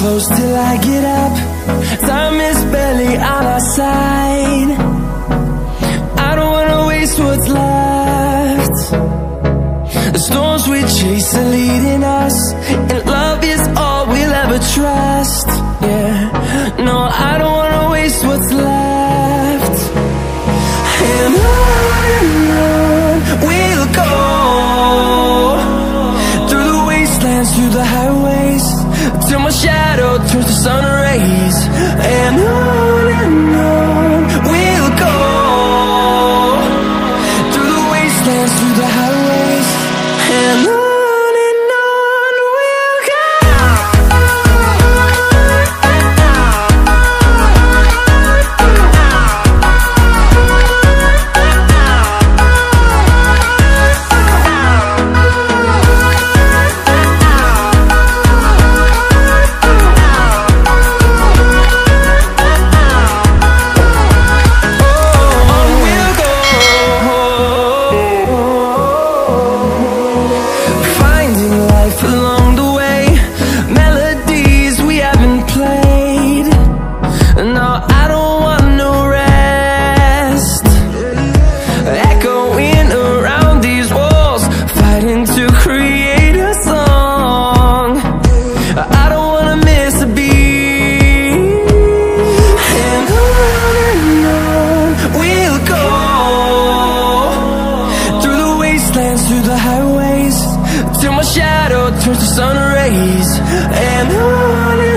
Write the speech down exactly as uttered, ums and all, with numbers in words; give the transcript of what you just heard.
close till I get up. Time is barely on our side. I don't wanna waste what's left. The storms we chase are leading us, and love is all we'll ever trust. Yeah, no, I don't wanna waste what's left. And on and on we'll go, through the wastelands, through the highways, till my shadow turns to sun rays. And on and on we'll go, through the wastelands, through the highways, and on. Through the highways, till my shadow turns to sun rays. And on